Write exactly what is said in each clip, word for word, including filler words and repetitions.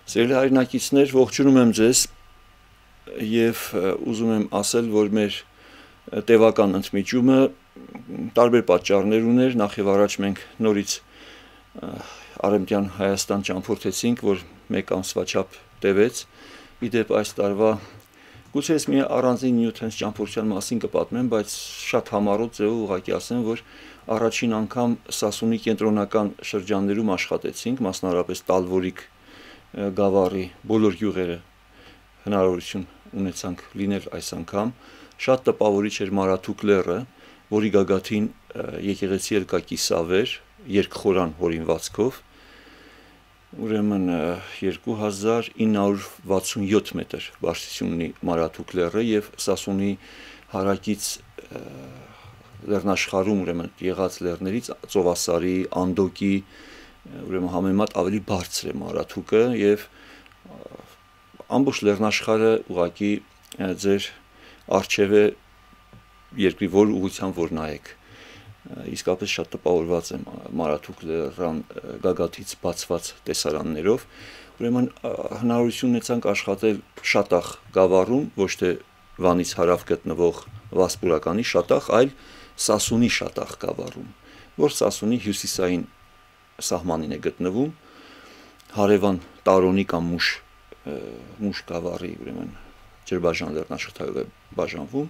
Սիրելի հայրենակիցներ, ողջունում եմ ձեզ եւ ուզում եմ ասել, որ մեր տևական ընդմիջումը տարբեր պատճառներ ուներ, նախ եւ առաջ մենք նորից Արեմտյան Հայաստան ճամփորդեցինք, որ մեկ ամսվա չափ տևեց, իդեպ այս տարվա գուցե ես մի առանձին նյութենց ճամփորդության մասին կպատմեմ, բայց շատ համառոտ ձեւով ուղղակի ասեմ, որ առաջին անգամ Սասունի կենտրոնական շրջաններում աշխատեցինք, մասնավորապես Տալվորիկ գավառի բոլոր գյուղերը հնարավորություն ունեցանք լինել այս անգամ, շատ տպավորիչ էր Մարաթուկ լեռը, որի գագաթին եկեղեցի էլ կա կիսավեր, երկխորան հորինվածքով, ուրեմն երկու հազար ինը հարյուր վաթսունյոթ մետր բարձրություն ունի Մարաթուկ լեռը եւ Սասունի հարակից լեռնաշխարհում ուրեմն եղած լեռներից Ծովասարի, Անդոկի ուրեմն համեմատ ավելի բարձր է Մարաթուկը եւ ամբողջ լեռնաշխարհը ուղղակի ձեր արչեւ է երկրի որ ուղղությամբ որ նայեք իսկապես շատ տպավորված եմ Մարաթուկ լեռան գագաթից բացված տեսարաններով ուրեմն հնարավորություն ունեցանք աշխատել Շատախ գավառում ոչ թե Վանից հարավ գտնվող Վասպուրականի Շատախ, այլ Սասունի Շատախ գավառում, որ Սասունի հյուսիսային սահմանին է գտնվում, հարևան Տարոնի կամ Մուշ Մուշ գավառի ուրեմն ջրբաժան լեռնաշղթայով է բաժանվում,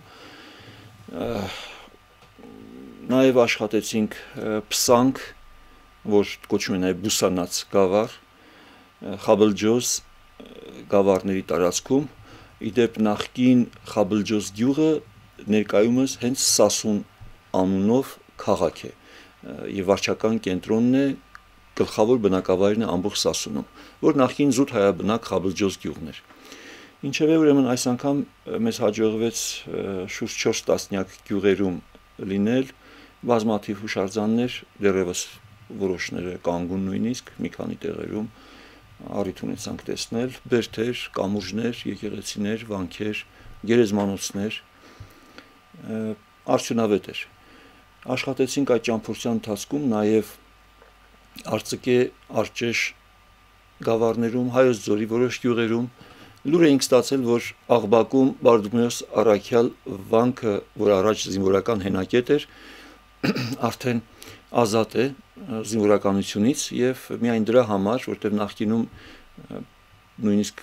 նաև աշխատեցինք Փսանք, որ կոչվում է նաև Բուսանաց գավառ, Խաբլջոզ գավառների տարածքում, իդեպ նախկին Խաբլջոզ գյուղը ներկայումս հենց Սասուն անունով քաղաք է եւ վարչական կենտրոնն է գլխավոր բնակավայրն է ամբողջ Սասունում, որ նախկին զուտ հայաբնակ Խաբլջոզ գյուղն էր։ Ինչևէ ուրեմն այս անգամ մեզ հաջողվեց շուրջ չորս տասնյակ գյուղերում լինել, բազմաթիվ հուշարձաններ, դեռևս որոշները կանգուն նույնիսկ մի քանի տեղերում առիթ ունեցանք տեսնել, բերդեր, կամուրջներ, եկեղեցիներ, վանքեր, գերեզմանոցներ, արդյունավետ էր։ Աշխատեցինք այդ ճամփորդության ընթացքում նաև Արծկե, Արճեշ գավառներում, Հայոց ձորի որոշ գյուղերում լուր էինք ստացել, որ Աղբակում Բարդումեոս Առաքյալ վանքը, որ առաջ զինվորական հենակետ էր, արդեն ազատ է զինվորականությունից եւ միայն դրա համար, որտեղ նախկինում նույնիսկ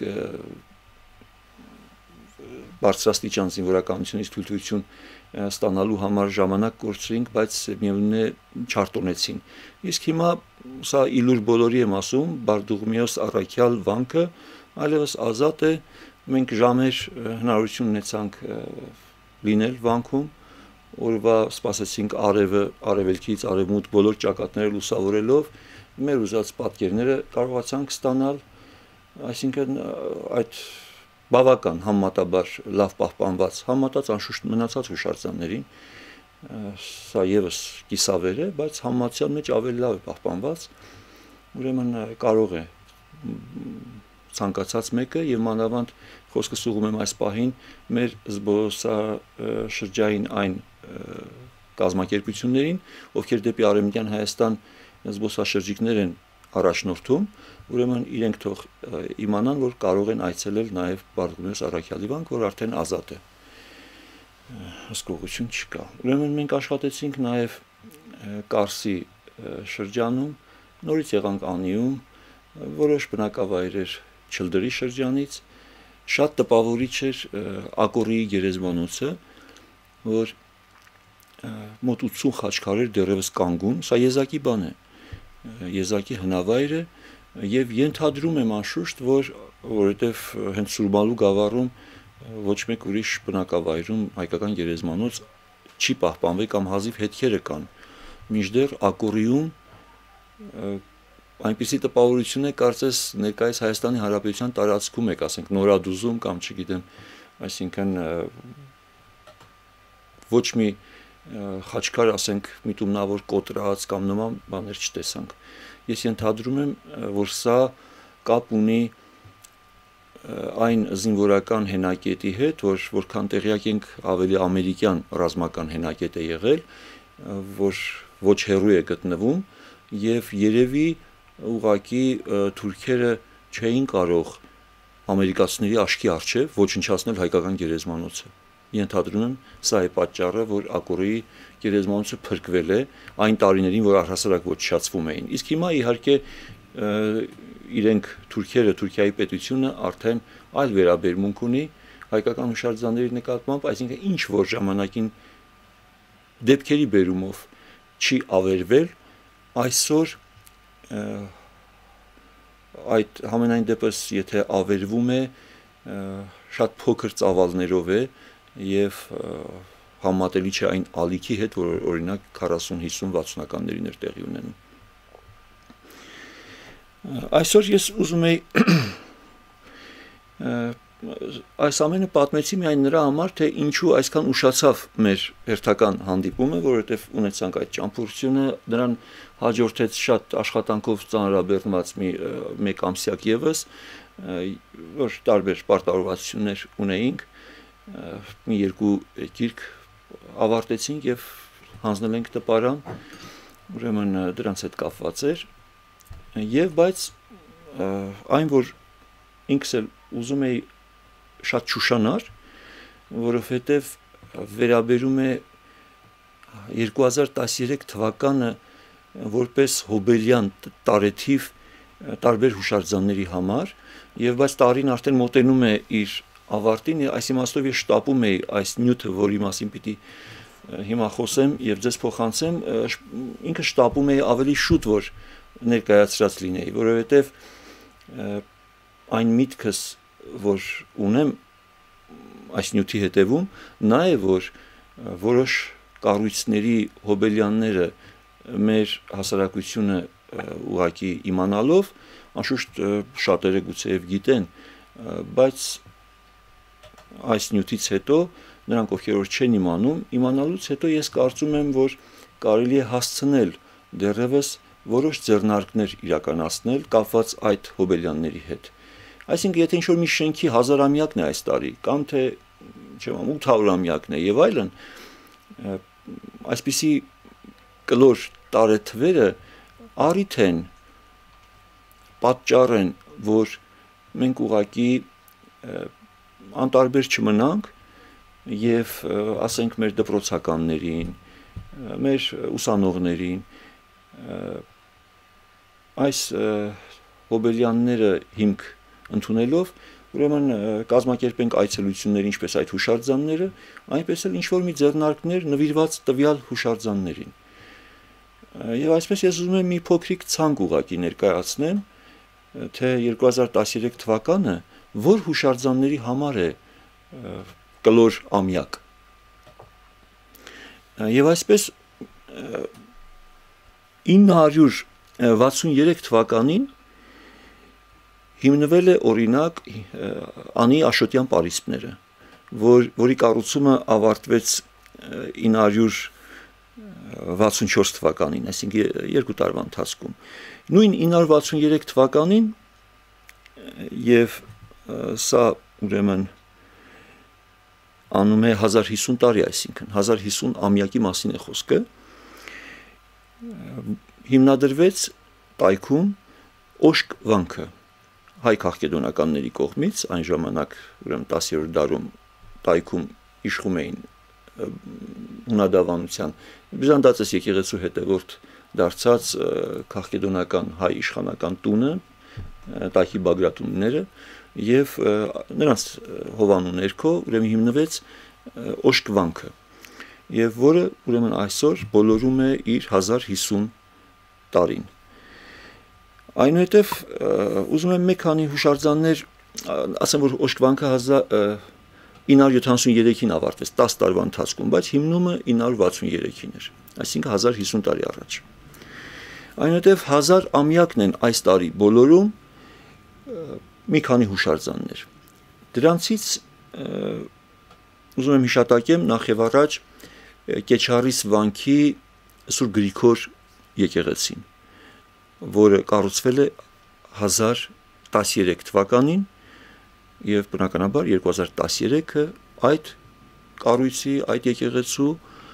բարձրաստիճան զինվորականությունից թույլտվություն ստանալու համար ժամանակ կորցրինք, բայց միևնույն է չարտոնեցին։ Իսկ հիմա սա իլուր բոլորի եմ ասում, Բարդուղմեոս Առաքյալ վանքը այլևս ազատ է, մենք ժամեր հնարավորություն ունեցանք լինել վանքում, օրվա սպասեցինք արևը, արևելքից արևմուտք բոլոր ճակատները լուսավորելով, մեր ուզած պատկերները կարողացանք ստանալ, այսինքն այդ բավական համեմատաբար լավ պահպանված, համեմատած անշուշտ մնացած հուշարձաններին, սա եւս կիսավեր է, բայց համացյալ մեջ ավելի լավ է պահպանված, ուրեմն կարող է ցանկացած մեկը եւ մանավանդ խոսքս ուղում եմ այս պահին մեր զբոսաշրջային այն կազմակերպություններին, ովքեր դեպի Արեմտյան Հայաստան զբոսաշրջիկներ են առաջնորդում, ուրեմն իրենք թող իմանան, որ կարող են այցելել նաև Բարդումեոս Առաքյալի վանք, որ արդեն ազատ է։ Հսկողություն չկա։ Ուրեմն մենք աշխատեցինք նաև Կարսի շրջանում, նորից եղանք Անիում, որոշ բնակավայրեր Չլդրի շրջանից, շատ տպավորիչ էր Ակորիի գերեզմանոցը, որ մոտ ութսուն խաչքարեր դեռևս կանգուն, սա եզակի բան է, եզակի հնավայր է եւ ենթադրում եմ անշուշտ, որ որովհետեւ հենց Սուրբալու գավառում ոչ մեկ ուրիշ բնակավայրում հայկական գերեզմանոց չի պահպանվել կամ հազիվ հետքերը կան, մինչդեռ Ակորիում այնպիսի տպավորություն է, կարծես ներկայիս Հայաստանի Հանրապետության տարածքում եք, ասենք Նորադուզում կամ չգիտեմ, այսինքն ոչ մի խաչքար, ասենք, միտումնավոր կոտրած կամ նման բաներ չտեսանք։ Ես ենթադրում եմ, որ սա կապ ունի այն զինվորական հենակետի հետ, որ որքան տեղյակ ենք ավելի ամերիկյան ռազմական հենակետ է եղել, որ ոչ հեռու է գտնվում եւ երևի ուղղակի թուրքերը չէին կարող ամերիկացիների աչքի առջև ոչնչացնել հայկական գերեզմանոցը։ Ենթադրում եմ, սա է պատճառը, որ Ակորի գերեզմանոցը փրկվել է այն տարիներին, որ առհասարակ ոչնչացվում էին։ Իսկ հիմա իհարկե իրենք թուրքերը, Թուրքիայի պետությունը արդեն այլ վերաբերմունք ունի հայկական հուշարձանների նկատմամբ, այսինքն ինչ որ ժամանակին դեպքերի բերումով չի ավերվել, այսօր այդ համենայն դեպս եթե ավերվում է շատ փոքր ծավալներով է եւ համատելի չէ այն ալիքի հետ, որ օրինակ քառասուն, հիսուն, վաթսունականներին էր տեղի ունենում։ Այսօր ես ուզում եի այս ամենը պատմեցի միայն նրա համար, թե ինչու այսքան ուշացավ մեր հերթական հանդիպումը, որովհետև ունեցանք այդ ճամփորդությունը, նրան հաջորդեց շատ աշխատանքով ծանրաբեռնված մի մեկ ամսյակ ևս, որ տարբեր պարտավորվածություններ ունեինք, մի երկու գիրք ավարտեցինք եւ հանձնել ենք տպարան, ուրեմն դրանց հետ կապված էր, եւ բայց այն որ ինքս էլ ուզում էի շատ շուշանար, որովհետև վերաբերում է երկու հազար տասներեք թվականը որպես հոբելյան տարեթիվ տարբեր հուշարձանների համար, եւ բայց տարին արդեն մոտենում է իր ավարտին, այս իմաստով ես շտապում էի այս նյութը, որի մասին պիտի հիմա խոսեմ եւ ձեզ փոխանցեմ, ինքը շտապում էի ավելի շուտ որ ներկայացրած լինեի, որովհետև այն միտքս որ ունեմ այս նյութի հետևում, նա է որ որոշ կառույցների հոբելյանները մեր հասարակությունը ուղղակի իմանալով, անշուշտ շատերը գուցեև գիտեն, բայց այս նյութից հետո նրանք ովքեր որ չեն իմանում, իմանալուց հետո ես կարծում եմ, որ կարելի է հասցնել դեռևս որոշ ձեռնարկներ իրականացնել կապված այդ հոբելյանների հետ։ Այսինքն եթե ինչ-որ մի շենքի հազարամյակն է այս տարի, կամ թե չեմ ութ հարյուրամյակն է եւ այլն, այսպիսի կլոր տարեթվերը առիթ են, պատճառ են, որ մենք ուղղակի անտարբեր չմնանք եւ ասենք մեր դպրոցականներին, մեր ուսանողներին այս հոբելյանները հիմք ընդունելով, ուրեմն կազմակերպենք այցելություններ ինչպես այդ հուշարձանները, այնպես էլ ինչ-որ մի ձեռնարկներ նվիրված տվյալ հուշարձաններին։ Եվ այսպես ես ուզում եմ մի փոքրիկ ցանկ ուղղակի ներկայացնեմ, թե երկու հազար տասներեք թվականը որ հուշարձանների համար է կլոր ամյակ։ Եվ այսպես ինը հարյուր վաթսուներեք թվականին հիմնվել է օրինակ Անի Աշոտյան պարիսպները, որ, որի կառուցումը ավարտվեց ինը հարյուր վաթսունչորս թվականին, այսինքն երկու տարվա ընթացքում։ Նույն ինը հարյուր վաթսուներեք թվականին եւ սա ուրեմն անում է հազար հիսուն տարի, այսինքն հազար հիսուն ամյակի մասին է խոսքը, հիմնադրվեց Տայքում Օշկ վանքը հայ քաղաքեդոնականների կողմից, այն ժամանակ ուրեմն տասերորդ դարում Տայքում իշխում էին հունադավանության բյուզանդացես եկեղեցու հետևորդ դարձած քաղաքեդոնական հայ իշխանական տունը, Տայքի Բագրատունները եւ նրանց հովանու ներքո ուրեմն հիմնվեց Օշկ վանքը, եւ որը ուրեմն այսօր բոլորում է իր հազար հիսուն տարին։ Այնուհետև ուզում եմ մեկ քանի հուշարձաններ, ասեմ որ Օշկ վանքը ինը հարյուր յոթանասուներեքին ավարտվեց, տասը տարվա ընթացքում, բայց հիմնումը ինը հարյուր վաթսուներեքին էր, այսինքն հազար հիսուն տարի առաջ։ Այնուհետև հազար ամյակն են այս տարի բոլորում մի քանի հուշարձաններ։ Դրանցից ուզում եմ հիշատակեմ նախ եւ առաջ Կեչարիս վանքի Սուրբ Գրիգոր եկեղեցին, որը կառուցվել է հազար տասներեք թվականին եւ բնականաբար երկու հազար տասներեքը այդ կառույցի, այդ եկեղեցու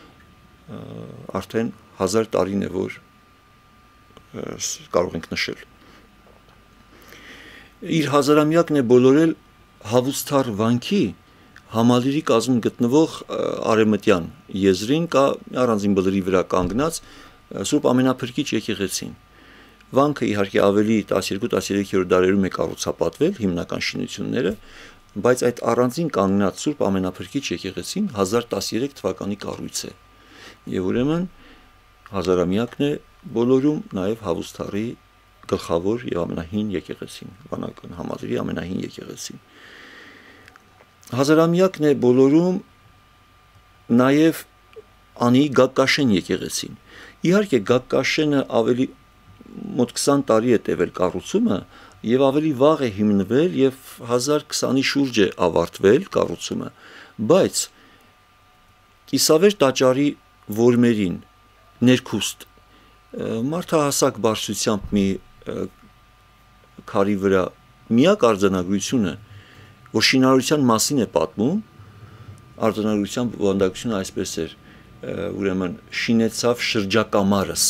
արդեն հազար տարին է որ կարող ենք նշել։ իր հազարամյակն է բոլորել Հավուստար վանքի համալիրի կազմում գտնվող արևմտյան եզրին կա առանձին բլրի վրա կանգնած Սուրբ Ամենափրկիչ եկեղեցին։ Վանքը իհարկե ավելի տասներկու տասներեք-րդ դարերում է կառուցապատվել, հիմնական շինությունները, բայց այդ առանձին կանգնած Սուրբ Ամենափրկիչ եկեղեցին հազար տասներեք թվականի կառույց է։ Եվ ուրեմն հազարամյակն է բոլորում նաև Հավուստարի գլխավոր եւ ամենահին եկեղեցին, վանական համալիրի ամենահին եկեղեցին։ Հազարամյակն է բոլորում նաև անի Գագկաշեն եկեղեցին։ Իհարկե Գագկաշենը ավելի մոտ քսան տարի է տևել կառուցումը եւ ավելի վաղ է հիմնվել եւ հազար քսանի շուրջ է ավարտվել կառուցումը, բայց Կիսավեր տաճարի որմերին ներքուստ մարդահասակ բարձրությամբ մի քարի վրա միակ արձանագրությունը, որ շինարարության մասին է պատմում, արձանագրության բովանդակությունը այսպես էր, ուրեմն շինեցավ շրջակամարս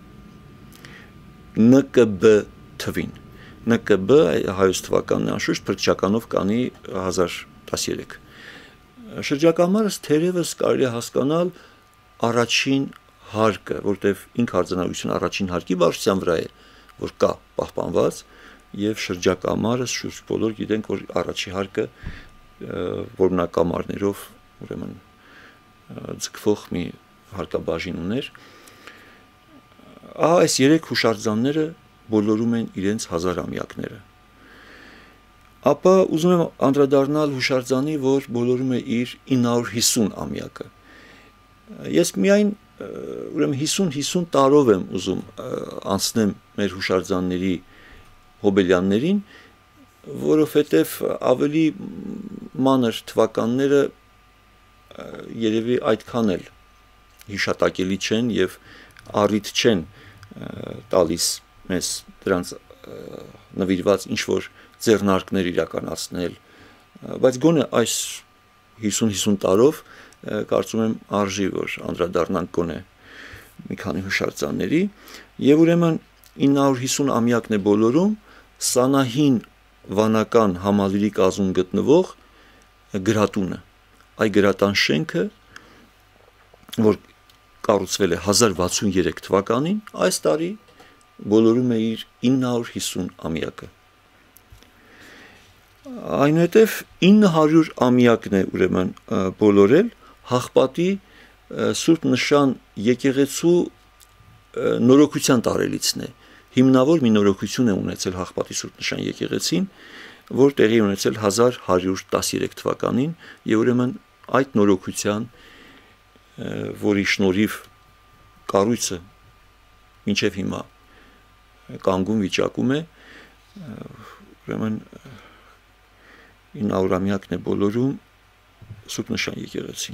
Ն Կ B թվին, Ն Կ B հայոց թվականն անշուշտ փրկչականով կանի հազար տասներեք։ Շրջակամարս թերևս կարելի է հասկանալ առաջին հարկը, որտեղ ինք արձանագրությունը առաջին հարկի բարձրության վրա է, որ կա պահպանված, եւ շրջակամարս շուրջ բոլոր գիտենք, որ առաջի հարկը որմնակամարներով ուրեմն ձգվող մի հարկաբաժին ուներ։ Ահա այս երեք հուշարձանները բոլորում են իրենց հազարամյակները։ Ապա ուզում եմ անդրադառնալ հուշարձանի, որ բոլորում է իր ինը հարյուր հիսուն ամյակը։ Ես միայն ուրեմն հիսուն-հիսուն տարով եմ ուզում անցնեմ մեր հուշարձանների հոբելյաններին, որովհետև ավելի մանր թվականները երևի այդքան էլ հիշատակելի չեն եւ առիթ չեն տալիս մեզ դրանց նվիրված ինչ-որ ձեռնարկներ իրականացնել, բայց գոնե այս հիսուն-հիսուն տարով կարծում եմ արժի, որ անդրադառնանք գոնե մի քանի հուշարձանների, եւ ուրեմն ինը հարյուր հիսուն ամյակն է բոլորում Սանահին վանական համալիրի կազմում գտնվող գրատունը, այ գրատան շենքը, որ կառուցվել է հազար վաթսուներեք թվականին, այս տարի բոլորում է իր ինը հարյուր հիսուն ամյակը։ Այնուհետև ինը հարյուր ամյակն է ուրեմն բոլորել Հաղպատի Սուրբ Նշան եկեղեցու նորոգության տարելիցն է։ Հիմնավոր մի նորոգություն է ունեցել Հաղպատի Սուրբ Նշան եկեղեցին, որ տեղի ունեցել հազար հարյուր տասներեք թվականին, եւ ուրեմն այդ նորոգության, որի շնորհիվ կառույցը մինչև հիմա կանգուն վիճակում է, ուրեմն ինը հարյուր ամյակն է բոլորում Սուրբ Նշան եկեղեցին։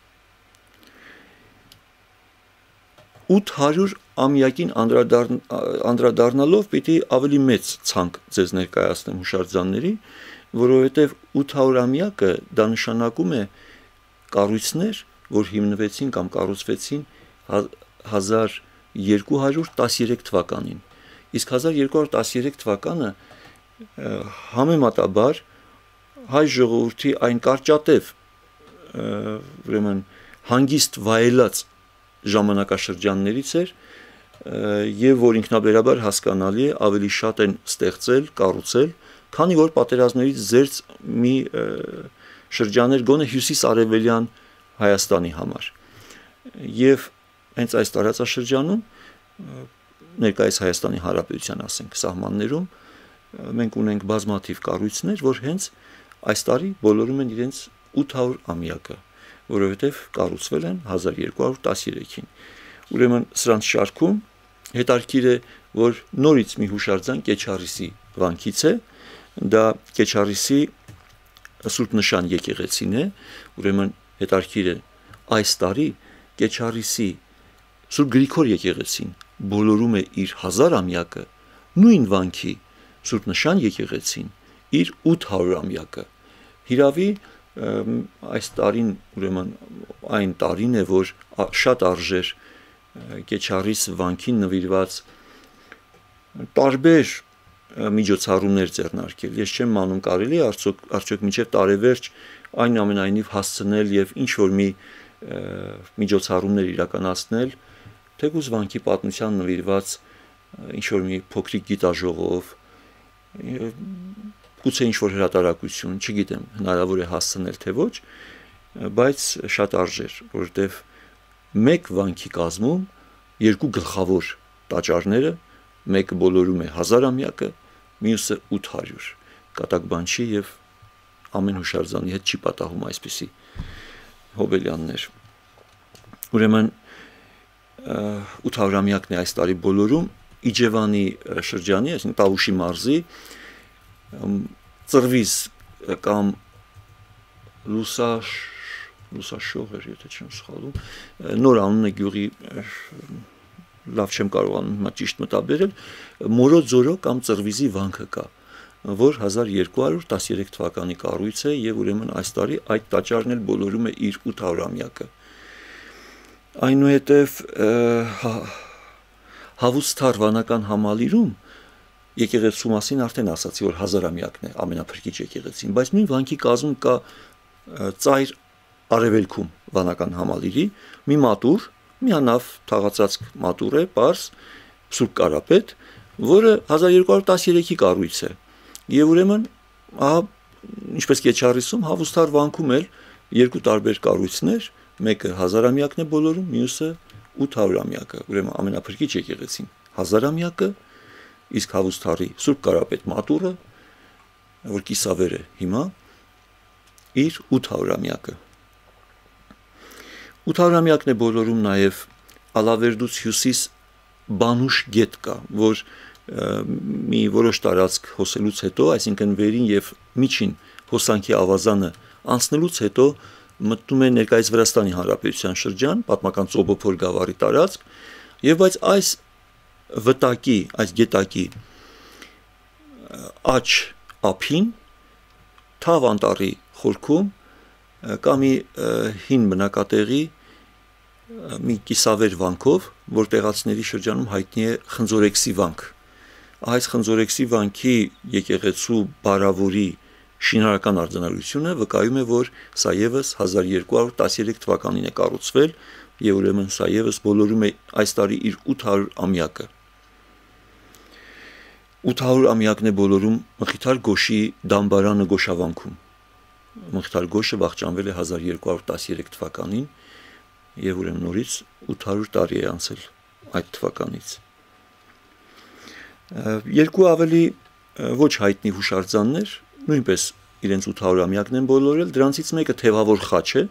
ութ հարյուր ամյակին անդրադառնալով պիտի ավելի մեծ ցանկ ձեզ ներկայացնեմ հուշարձանների, որովհետև ութ հարյուր ամյակը դա նշանակում է կառույցներ, որ հիմնվեցին կամ կառուցվեցին հազար երկու հարյուր տասներեք թվականին։ Իսկ հազար երկու հարյուր տասներեք թվականը համեմատաբար հայ ժողովրդի այն կարճատև ուրեմն հանգիստ վայելած ժամանակաշրջաններից էր եւ որ ինքնաբերաբար հասկանալի է ավելի շատ են ստեղծել, կառուցել, քանի որ պատերազմներից զերծ մի շրջաներ գոնե հյուսիս-արևելյան Հայաստանի համար։ Եվ հենց այս տարածաշրջանում ներկայիս Հայաստանի Հանրապետության, ասենք, սահմաններում մենք ունենք բազմաթիվ կառույցներ, որ հենց այս տարի բոլորում են իրենց ութ հարյուր ամյակը, որովհետև կառուցվել են հազար երկու հարյուր տասներեքին։ Ուրեմն սրանց շարքում հետաքրքիր է, որ նորից մի հուշարձան Կեչարիսի վանքից է, դա Կեչարիսի Սուրբ Նշան եկեղեցին է, ուրեմն հետաքրքիր է այս տարի Կեչարիսի Սուրբ Գրիգոր եկեղեցին բոլորում է իր հազար ամյակը, նույն վանքի Սուրբ Նշան եկեղեցին իր ութ հարյուր ամյակը։ Հիրավի այս տարին ուրեմն այն տարին է, որ շատ արժեր Կեչարիս վանքին նվիրված տարբեր միջոցառումներ ձեռնարկել։ Ես չեմ մանում կարելի արդյոք արդյոք մինչև տարեվերջ այնուամենայնիվ հասցնել եւ ինչ որ մի միջոցառումներ իրականացնել, թեկուզ վանքի պատմության նվիրված ինչ որ մի փոքրիկ գիտաժողով, գուցե ինչ որ հրատարակություն, չգիտեմ, հնարավոր է հասցնել թե ոչ, բայց շատ արժեր, որովհետեւ մեկ վանքի կազմում երկու գլխավոր տաճարները, մեկը բոլորում է հազարամյակը, մյուսը ութ հարյուր, կատակ բան չի եւ ամեն հուշարձանի հետ չի պատահում այսպիսի հոբելյաններ։ Ուրեմն ութ հարյուրամյակն է այս տարի բոլորում Իջևանի շրջանի, այսինքն Տավուշի մարզի Ծրվիզ կամ Լուսաշ Լուսաշողեր, եթե չեմ սխալվում, նոր անունը գյուղի լավ չեմ կարողանում հիմա ճիշտ մտաբերել, Մորոձորո կամ Ծրվիզի վանքը կա, որ հազար երկու հարյուր տասներեք թվականի կառույց է եւ ուրեմն այս տարի այդ տաճարն էլ բոլորում է իր ութ հարյուրամյակը։ Այնուհետև Հավուստար վանական համալիրում եկեղեցու մասին արդեն ասացի, որ հազարամյակն է ամենափրկիչ եկեղեցին, բայց նույն վանքի կազմում կա ծայր արևելքում վանական համալիրի մի մատուր, միանավ թաղածածկ մատուր է, պարզ, Սուրբ Կարապետ, որը հազար երկու հարյուր տասներեքի կառույց է։ Եվ ուրեմն, ահա, ինչպես Քեչարիսում, Հավուստար վանքում էլ երկու տարբեր կառույցներ, մեկը հազարամյակն է բոլորում, մյուսը ութ հարյուրամյակը, ուրեմն ամենափրկիչ եկեղեցին հազարամյակը, իսկ Հավուստարի Սուրբ Կարապետ մատուրը, որ կիսավեր է հիմա, իր ութ հարյուրամյակը։ ութ հարյուրամյակն է բոլորում նաև Ալավերդուց հյուսիս Բանուշ գետ կա, որ մի որոշ տարածք հոսելուց հետո, այսինքն վերին եւ միջին հոսանքի ավազանը անցնելուց հետո մտնում է ներկայիս Վրաստանի Հանրապետության շրջան, պատմական Ծոբոփոր գավառի տարածք, եւ բայց այս վտակի, այս գետակի աջ ափին Թավ անտառի խորքում կա մի հին բնակատեղի մի կիսավեր վանքով, որ տեղացիների շրջանում հայտնի է Խնձորեքսի վանք։ Այս Խնձորեքսի վանքի եկեղեցու բարավորի շինարարական արձանագրությունը վկայում է, որ սա եւս հազար երկու հարյուր տասներեք թվականին է կառուցվել եւ ուրեմն սա եւս բոլորում է այս տարի իր ութ հարյուր ամյակը։ ութ հարյուր ամյակն է բոլորում Մխիթար Գոշի Դամբարանը Գոշավանքում։ Մխիթար Գոշը վախճանվել է հազար երկու հարյուր տասներեք թվականին եւ ուրեմն նորից ութ հարյուր տարի է անցել այդ թվականից։ Երկու ավելի ոչ հայտնի հուշարձաններ նույնպես իրենց ութ հարյուր ամյակն են բոլորել, դրանցից մեկը Թևավոր խաչ է,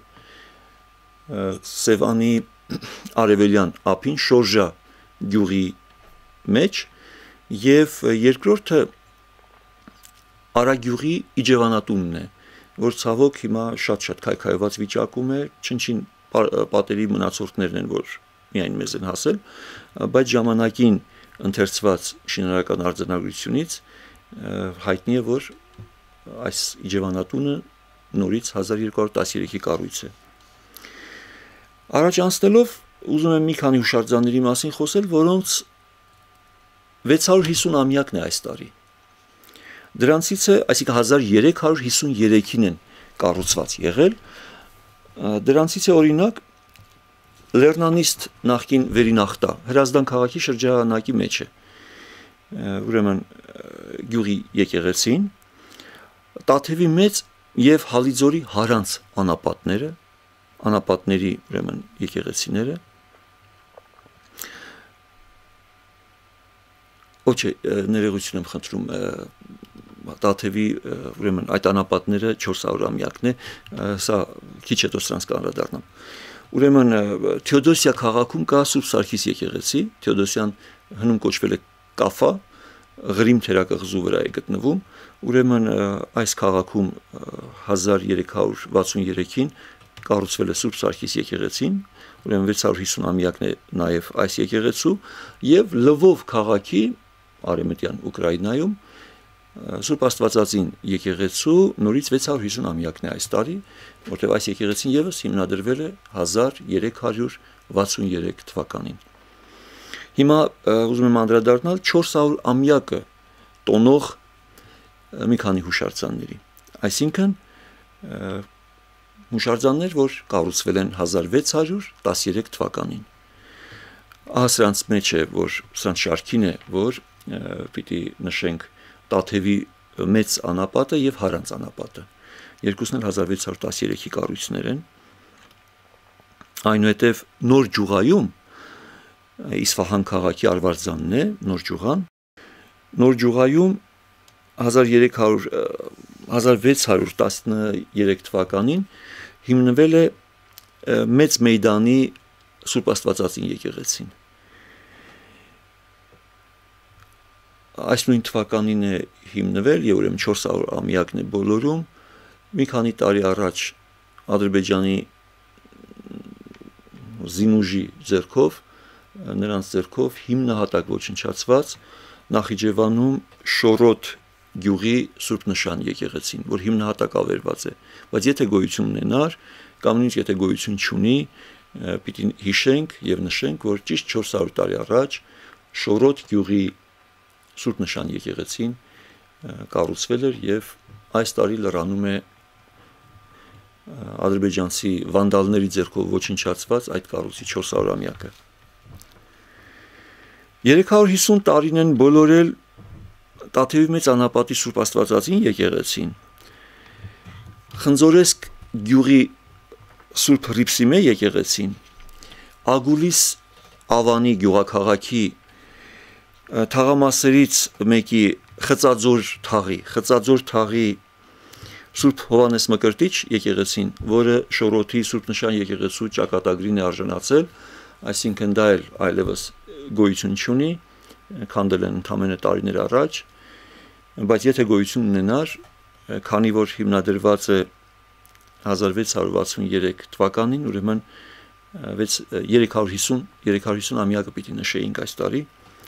Սևանի արևելյան ափին Շորժա գյուղի մեջ եւ երկրորդը Արագյուղի Իջևանատունն է, որ ցավոք հիմա շատ-շատ քայքայված վիճակում է, չնչին պատերի մնացորդներն են, որ միայն մեզ են հասել, բայց ժամանակին ընթերցված շինարարական արձանագրությունից հայտնի է, որ այս Իջևանատունը նորից հազար երկու հարյուր տասներեքի կառույց է։ Առաջ անցնելով ուզում եմ մի քանի հուշարձանների մասին խոսել, որոնց վեց հարյուր հիսուն ամյակն է այս տարի։ Դրանցից է, այսինքն հազար երեք հարյուր հիսուներեքին են կառուցված եղել։ Դրանցից է օրինակ Լեռնանիստ նախկին Վերինախտա, Հրազդան քաղաքի շրջանակի մեջ է։ Ուրեմն գյուղի եկեղեցին, Տաթևի մեծ եւ Հալիձորի Հարանց անապատները, անապատների ուրեմն եկեղեցիները։ Ոչ, ներողություն եմ խնդրում, Տաթևի ուրեմն այդ անապատները չորս հարյուր ամյակն է, սա քիչ հետո սրանց կանդրադառնամ։ Ուրեմն Թեոդոսիա քաղաքում կա Սուրբ Սարգիս եկեղեցի, Թեոդոսյան հնում կոչվել է Կաֆա, Ղրիմ թերակղզու վրա է գտնվում, ուրեմն այս քաղաքում հազար երեք հարյուր վաթսուներեքին կառուցվել է Սուրբ Սարգիս եկեղեցին, ուրեմն վեց հարյուր հիսուն ամյակն է նաև այս եկեղեցու, եւ Լվով քաղաքի արևմտյան Ուկրաինայում Սուրբ Աստվածածին եկեղեցու նորից վեց հարյուր հիսուն ամյակն է այս տարի, որտեղ այս եկեղեցին եւս հիմնադրվել է հազար երեք հարյուր վաթսուներեք թվականին։ Հիմա ուզում եմ անդրադառնալ չորս հարյուր ամյակը տոնող մի քանի հուշարձանների։ Այսինքն հուշարձաններ, որ կառուցվել են հազար վեց հարյուր տասներեք թվականին։ Ահա սրանց մեջ է, որ սրանց շարքին է, որ պիտի նշենք Տաթևի մեծ անապատը եւ Հարանց անապատը։ Երկուսն էլ հազար վեց հարյուր տասներեքի կառույցներ են։ Այնուհետև Նոր Ջուղայում Իսֆահան քաղաքի արվարձանն է, Նոր Ջուղան։ Նոր Ջուղայում հազար վեց հարյուր տասներեք թվականին հիմնվել է մեծ մեյդանի Սուրբ Աստվածածին եկեղեցին։ Այս նույն թվականին է հիմնվել եւ ուրեմն չորս հարյուր ամյակն է բոլորում։ Մի քանի տարի առաջ Ադրբեջանի զինուժի ձեռքով, նրանց ձեռքով հիմնահատակ ոչնչացված Նախիջևանում Շորոտ գյուղի Սուրբ Նշան եկեղեցին, որ հիմնահատակ ավերված է, բայց եթե գոյություն ունենար, կամ նույնիսկ եթե գոյություն չունի, պիտի հիշենք եւ նշենք, որ ճիշտ չորս հարյուր տարի առաջ Շորոտ գյուղի Սուրբ Նշան եկեղեցին կառուցվել էր եւ այս տարի լրանում է ադրբեջանցի վանդալների ձեռքով ոչնչացված այդ կառույցի չորս հարյուր ամյակը։ երեք հարյուր հիսուն տարին են բոլորել Տաթևի մեծ անապատի Սուրբ Աստվածածին եկեղեցին, Խնձորեսկ գյուղի Սուրբ Հռիփսիմե եկեղեցին, Ագուլիս Ավանի գյուղաքաղաքի թաղամասերից մեկի Խծաձոր թաղի, Խծաձոր թաղի Սուրբ Հովանես Մկրտիչ եկեղեցին, որը Շորոթի Սուրբ Նշան եկեղեցու ճակատագրին է արժանացել, այսինքն դա էլ այլևս գոյություն չունի, քանդել են ընդամենը տարիներ առաջ, բայց եթե գոյություն ունենար, քանի որ հիմնադրված է հազար վեց հարյուր վաթսուներեք թվականին, ուրեմն երեք հարյուր հիսուն ամյակը պիտի նշեինք այս տարի։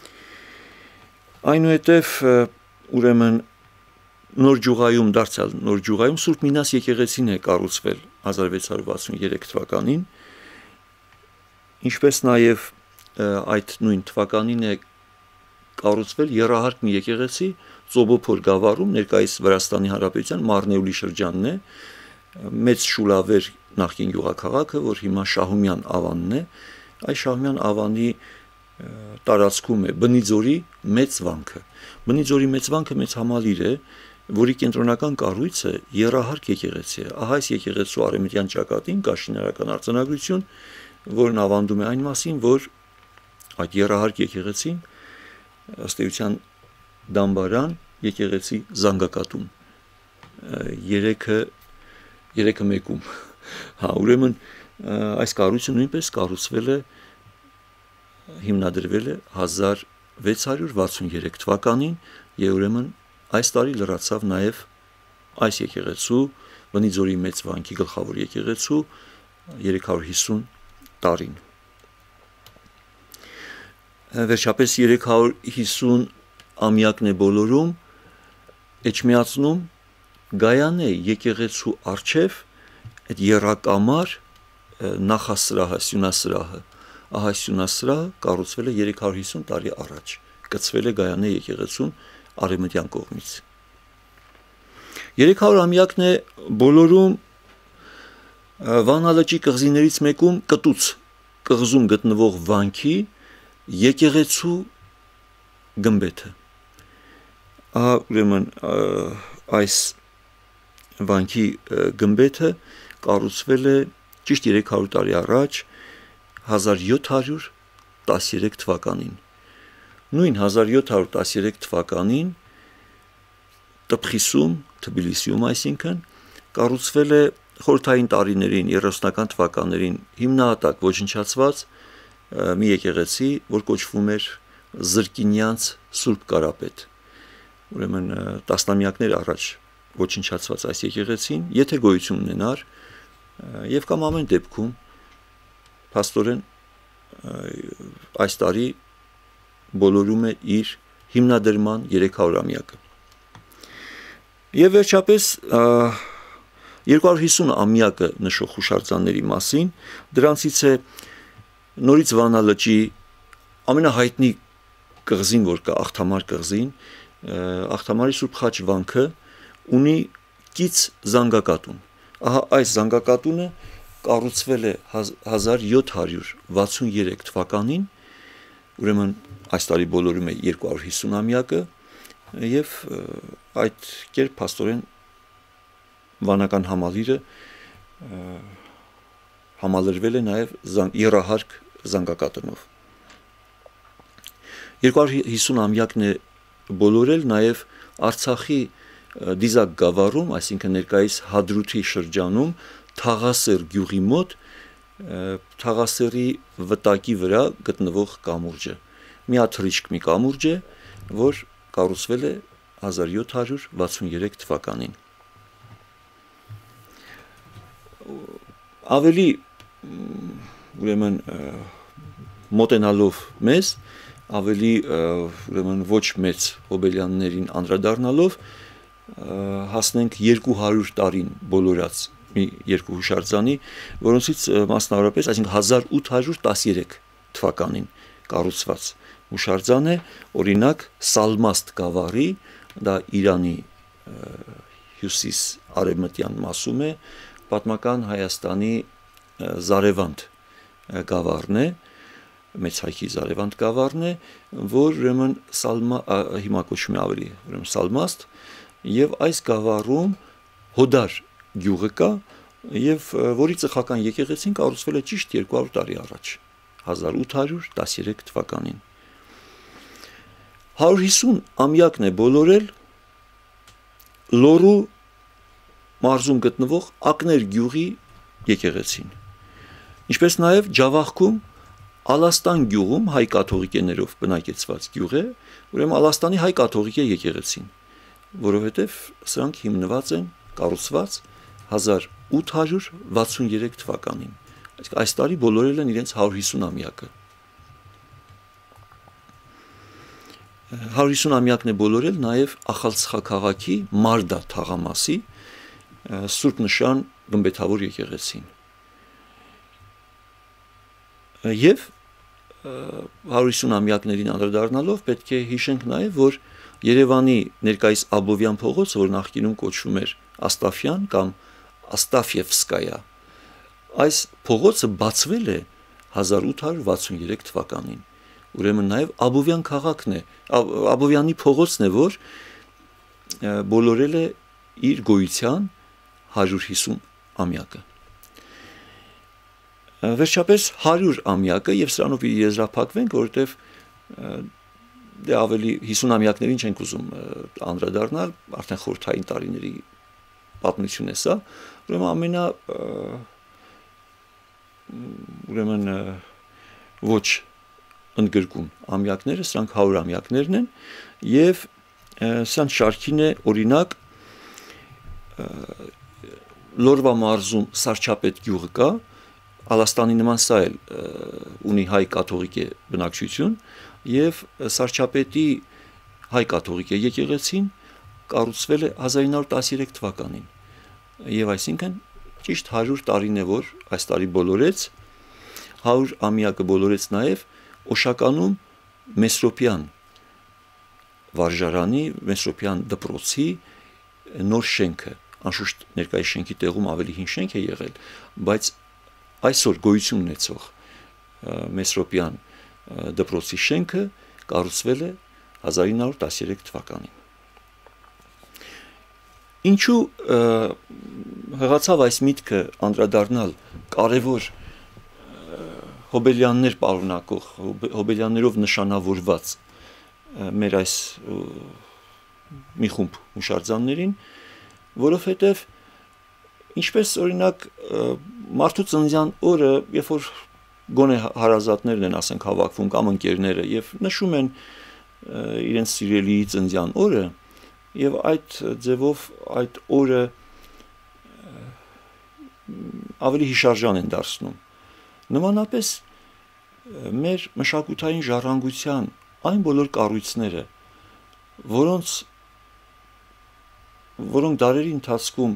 Այնուհետև ուրեմն Նոր Ջուղայում դարձյալ Նոր Ջուղայում Սուրբ Մինաս եկեղեցին է կառուցվել հազար վեց հարյուր վաթսուներեք թվականին, ինչպես նաև այդ նույն թվականին է կառուցվել եռահարկ մի եկեղեցի Ծոբոփոր գավառում, ներկայիս Վրաստանի Հանրապետության Մարնեուլի շրջանն է, մեծ Շուլավեր նախկին գյուղաքաղաքը, որ հիմա Շահումյան Ավանն է, այս Շահումյան Ավանի տարածքում է Բնիձորի մեծ վանքը։ Բնիձորի մեծ վանքը մեծ համալիր է, որի կենտրոնական կառույցը եռահարկ եկեղեցի է։ Ահա այս եկեղեցու արևմտյան ճակատին կա շինարարական արձանագրություն, որն ավանդում է այն մասին, որ այդ եռահարկ եկեղեցին ըստ էության դամբարան, եկեղեցի զանգակատուն, երեքը երեքը մեկում։ Հա, ուրեմն այս կառույցը նույնպես կառուցվել է, հիմնադրվել է հազար վեց հարյուր վաթսուներեք թվականին, եւ ուրեմն այս տարի լրացավ նաեւ այս եկեղեցու Բնիձորի մեծ վանքի գլխավոր եկեղեցու երեք հարյուր հիսուն տարին։ Վերջապես երեք հարյուր հիսուն ամյակն է բոլորում, Էջմիածնում Գայանե եկեղեցու առջև այդ եռակամար նախասրահը, սյունասրահը, ահա սյունասրահը կառուցվել է երեք հարյուր հիսուն տարի առաջ, կցվել է Գայանե եկեղեցուն արևմտյան կողմից։ երեք հարյուր ամյակն է բոլորում Վանալճի կղզիներից մեկում Կտուց կղզում գտնվող վանքի եկեղեցու գմբեթը։ Ահա ուրեմն այս վանքի գմբեթը կառուցվել է ճիշտ երեք հարյուր տարի առաջ հազար յոթ հարյուր տասներեք թվականին։ Նույն հազար յոթ հարյուր տասներեք թվականին Տբխիսում, Թբիլիսիում այսինքն կառուցվել է խորհրդային տարիներին, երեսունական թվականներին հիմնահատակ ոչնչացված մի եկեղեցի, որ կոչվում էր Զրկինյանց Սուրբ Կարապետ։ Ուրեմն տասնամյակներ առաջ ոչնչացված այս եկեղեցին, եթե գոյություն ունենար, եւ կամ ամեն դեպքում փաստորեն այս տարի բոլորում է իր հիմնադրման երեք հարյուր ամյակը։ Եվ վերջապես երկու հարյուր հիսուն ամյակը նշող հուշարձանների մասին, դրանցից է Նորից Վանալճի ամենահայտնի կղզին, որ կա Աղթամար կղզին, Աղթամարի Սուրբ Խաչ վանքը ունի կից զանգակատուն։ Ահա այս զանգակատունը կառուցվել է հազար յոթ հարյուր վաթսուներեք թվականին, ուրեմն այս տարի բոլորում է երկու հարյուր հիսուն-ամյակը, եւ այդ կերպ փաստորեն վանական համալիրը համալրվել է նաեւ եռահարկ զանգակատնով։ երկու հարյուր հիսուն-ամյակն է բոլորել նաեւ Արցախի Դիզակ գավառում, այսինքն ներկայիս Հադրութի շրջանում Թաղասեր գյուղի մոտ Թաղասերի վտակի վրա գտնվող կամուրջը։ Միաթրիչք մի կամուրջ է, որ կառուցվել է հազար յոթ հարյուր վաթսուներեք թվականին։ Ավելի ուրեմն մոտենալով մեզ, ավելի ուրեմն ոչ մեծ հոբելյաններին անդրադառնալով հասնենք երկու հարյուր տարին բոլորած մի երկու հուշարձանի, որոնցից մասնավորապես, այսինքն հազար ութ հարյուր տասներեք թվականին կառուցված հուշարձան է, օրինակ Սալմաստ գավառի, դա Իրանի հյուսիս արևմտյան մասում է, պատմական Հայաստանի Զարևանդ գավառն է, մեծ հայքի Զարևանդ գավառն է, որ ուրեմն Սալմա հիմա կոչվում է ավելի, ուրեմն Սալմաստ, եւ այս գավառում Հոդար գյուղը կա, եւ որի ծխական եկեղեցին կառուցվել է ճիշտ երկու հարյուր տարի առաջ, հազար ութ հարյուր տասներեք թվականին։ հարյուր հիսուն ամյակն է բոլորել Լոռու մարզում գտնվող Ակներ գյուղի եկեղեցին, ինչպես նաև Ջավախքում Ալաստան գյուղում հայ կաթողիկեներով բնակեցված գյուղ է, ուրեմն Ալաստանի հայ կաթողիկե եկեղեցին, որովհետև սրանք հիմնված են, կառուցված հազար ութ հարյուր վաթսուներեք թվականին, այսինքն այս տարի բոլորել են իրենց հարյուր հիսուն ամյակը։ հարյուր հիսուն ամյակն է բոլորել նաև Ախալցխա քաղաքի Մարդա թաղամասի Սուրբ Նշան գմբեթավոր եկեղեցին։ Եվ հարյուր հիսուն ամյակներին անդրադառնալով պետք է հիշենք նաև, որ Երևանի ներկայիս Աբովյան փողոցը, որ նախկինում կոչվում էր Աստաֆյան կամ Աստաֆևսկայա, այս փողոցը բացվել է հազար ութ հարյուր վաթսուներեք թվականին։ Ուրեմն նաև Աբովյան քաղաքն է, Աբովյանի փողոցն է, որ բոլորել է իր գոյության հարյուր հիսուն ամյակը։ Վերջապես հարյուր ամյակը, եւ սրանով եզրափակվենք, որովհետեւ դե ավելի հիսուն ամյակներին չենք ուզում անդրադառնալ, արդեն խորհրդային տարիների պատմություն է սա, ուրեմն ամենա ուրեմն ոչ ընդգրկուն ամյակները, սրանք հարյուր ամյակներն են, եւ սրանց շարքին է օրինակ Լորվա մարզում Սարչապետ գյուղը կա, Ալաստանի նման սա էլ ունի հայ կաթողիկե բնակչություն, եւ Սարչապետի հայ կաթողիկե եկեղեցին կառուցվել է հազար ինը հարյուր տասներեք թվականին, եւ այսինքն ճիշտ հարյուր տարին է, որ այս տարի բոլորեց, հարյուր ամյակը բոլորեց նաեւ Օշականում Մեսրոպյան վարժարանի, Մեսրոպյան դպրոցի նոր շենքը, անշուշտ ներկայիս շենքի տեղում ավելի հին շենք է եղել, բայց այսօր գոյություն ունեցող Մեսրոպյան դպրոցի շենքը կառուցվել է հազար ինը հարյուր տասներեք թվականին։ Ինչու հղացավ այս միտքը անդրադառնալ կարևոր հոբելյաններ պարունակող, հոբելյաններով նշանավորված մեր այս մի խումբ հուշարձաններին, որովհետև ինչպես օրինակ մարդու ծննդյան օրը, երբ որ գոնե հարազատներն են, ասենք, հավաքվում կամ ընկերները եւ նշում են իրենց սիրելիի ծննդյան օրը, եւ այդ ձևով այդ օրը ավելի հիշարժան են դարձնում։ Նմանապես մեր մշակութային ժառանգության այն բոլոր կառույցները, որոնց որոնք դարերի ընթացքում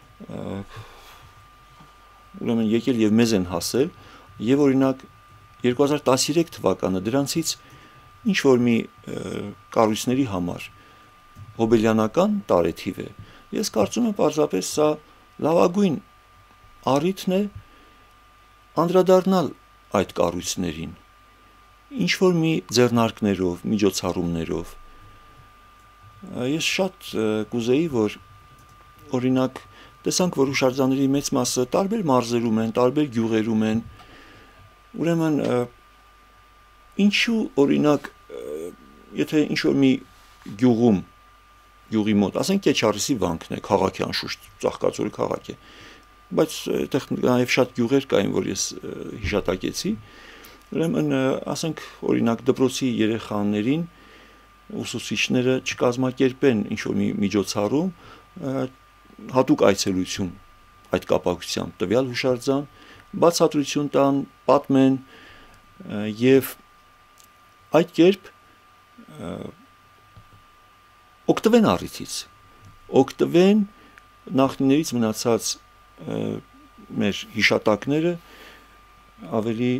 ուրեմն եկել եւ մեզ են հասել, եւ օրինակ երկու հազար տասներեք թվականը դրանցից ինչ որ մի կառույցների համար հոբելյանական տարեթիվ է։ Ես կարծում եմ պարզապես սա լավագույն առիթն է անդրադառնալ այդ կառույցներին, ինչ որ մի ձեռնարկներով, միջոցառումներով։ Ես շատ կուզեի, որ օրինակ տեսանք, որ հուշարձանների մեծ մասը տարբեր մարզերում են, տարբեր գյուղերում են, ուրեմն ինչու օրինակ եթե ինչ որ մի գյուղում, գյուղի մոտ, ասենք Կեչարիսի վանքն է, քաղաք է անշուշտ, Ծաղկաձորի քաղաք է, բայց այդտեղ նաև շատ գյուղեր կային, որ ես հիշատակեցի, ուրեմն ասենք օրինակ դպրոցի երեխաներին ուսուցիչները չկազմակերպեն ինչ որ մի միջոցառում, հատուկ այցելություն այդ կապակցությամբ տվյալ հուշարձան, բացատրություն տան, պատմեն եւ այդ կերպ օգտվեն առիթից, օգտվեն նախնիներից մնացած մեր հիշատակները ավելի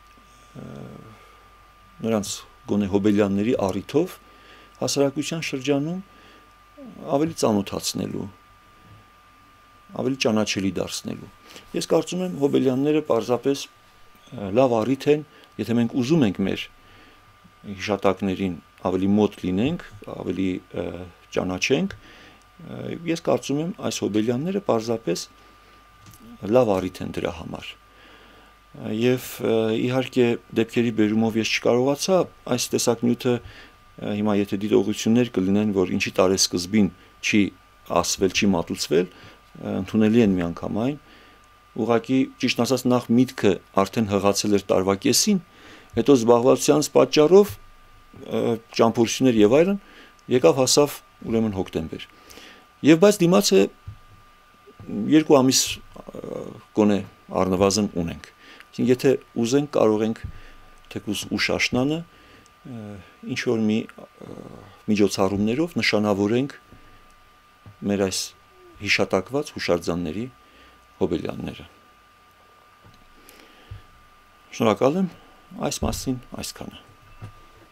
նրանց գոնե հոբելյանների առիթով հասարակության շրջանում ավելի ծանոթացնելու, ավելի ճանաչելի դարձնելու։ Ես կարծում եմ հոբելյանները պարզապես լավ առիթ են, եթե մենք ուզում ենք մեր հիշատակներին ավելի մոտ լինենք, ավելի ճանաչենք, ես կարծում եմ այս հոբելյանները պարզապես լավ առիթ են դրա համար։ Եվ իհարկե դեպքերի բերումով ես չկարողացա այս տեսակ նյութը հիմա եթե դիտողություններ կլինեն, որ ինչի տարեսկզբին չի ասվել, չի մատուցվել, ընդունելի են միանգամայն, ուղղակի ճիշտ ասած նախ միտքը արդեն հղացել էր տարվա կեսին, հետո զբաղվածությանց պատճառով ճամփորդություններ եւ այլն, եկավ հասավ ուրեմն հոկտեմբեր։ Եվ բայց դիմացը երկու ամիս գոնե առնվազն ունենք։ Այսինքն եթե ուզենք կարող ենք թեկուզ ուշ աշնանը ինչ որ մի միջոցառումներով նշանավորենք մեր այս հիշատակված հուշարձանների հոբելյանները։ Շնորհակալ եմ այս մասին այսքանը։